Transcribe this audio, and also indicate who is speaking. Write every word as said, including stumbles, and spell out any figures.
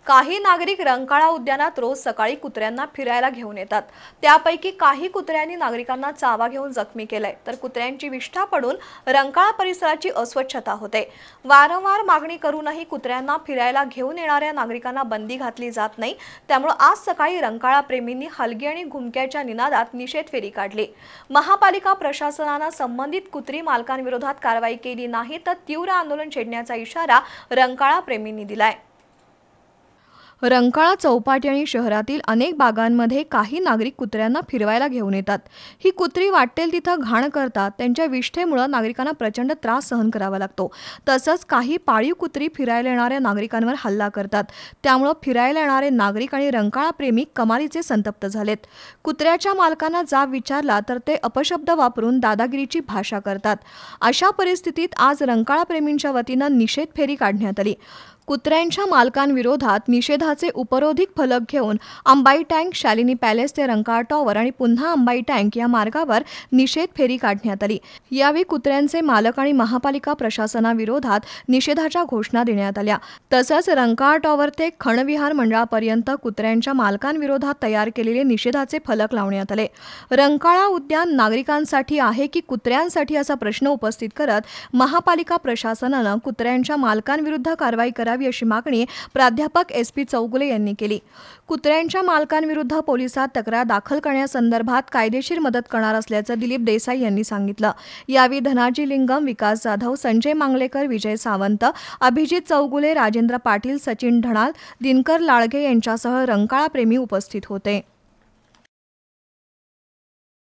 Speaker 1: काही नागरिक रंकाळा उद्यानात रोज सकाळी कुत्र्यांना फिरायला घेऊन येतात। त्यापैकी काही कुत्र्यांनी नागरिकांना चावा घेऊन जखमी केलंय, तर कुत्र्यांची विष्ठा पडून रंकाळा परिसराची अस्वच्छता होते। वारंवार मागणी करूनही कुत्र्यांना फिरायला घेऊन येणाऱ्या नागरिकांना बंदी घातली जात नाही। त्यामुळे आज सकाळी रंकाळा प्रेमींनी हलगी आणि घुमक्याच्या निनादात निषेध फेरी काढली। महापालिका प्रशासनाने संबंधित कुत्री मालकांविरोधात कारवाई केली नाही तर तीव्र आंदोलन छेडण्याचा इशारा रंकाळा प्रेमींनी दिलाय। रंकाळा चौपाटी आणि शहरातील अनेक बागांमध्ये काही नागरिक कुत्र्यांना फिरवायला घेऊन येतात। ही कुत्री वाटेल तिथं घाण करतात। त्यांच्या विष्ठेमुळे नागरिकांना प्रचंड त्रास सहन करावा लागतो। तसंच काही पाळीव कुत्री फिरायला येणाऱ्या नागरिकांवर हल्ला करतात। त्यामुळे फिरायला येणारे नागरिक आणि रंकाळा प्रेमी कमालीचे संतप्त झालेत। कुत्र्याच्या मालकांना जाब विचारला तर ते अपशब्द वापरून दादागिरीची भाषा करतात। अशा परिस्थितीत आज रंकाळा प्रेमींच्या वतीनं निषेध फेरी काढण्यात आली। कुत्र्यांच्या मालकांविरोधात निषेधाचे उपरोधिक फलक घेऊन अंबाई टँक, शालिनी पॅलेस ते रंकाळा टॉवर आणि पुन्हा अंबाई टँक या मार्गावर निषेध फेरी काढण्यात आली। यावेळी कुत्र्यांचे मालक आणि महापालिका प्रशासनाविरोधात निषेधाच्या घोषणा देण्यात आल्या। तसंच रंकाळा टॉवर ते खणविहार मंडळापर्यंत कुत्र्यांच्या मालकांविरोधात तयार केलेले निषेधाचे फलक लावण्यात आले। रंकाळा उद्यान नागरिकांसाठी आहे की कुत्र्यांसाठी असा प्रश्न उपस्थित करत महापालिका प्रशासनानं कुत्र्यांच्या मालकांविरुद्ध कारवाई करावी अशी मागणी प्राध्यापक एस पी चौगुले यांनी केली। कुत्र्यांच्या मालकांविरुद्ध पोलिसात तक्रार दाखल करण्यासंदर्भात कायदेशीर मदत करणार असल्याचं दिलीप देसाई यांनी सांगितलं। यावेळी धनाजी लिंगम, विकास जाधव, संजय मांगलेकर, विजय सावंत, अभिजित चौगुले, राजेंद्र पाटील, सचिन ढणाल, दिनकर लाळगे यांच्यासह रंकाळा प्रेमी उपस्थित होते।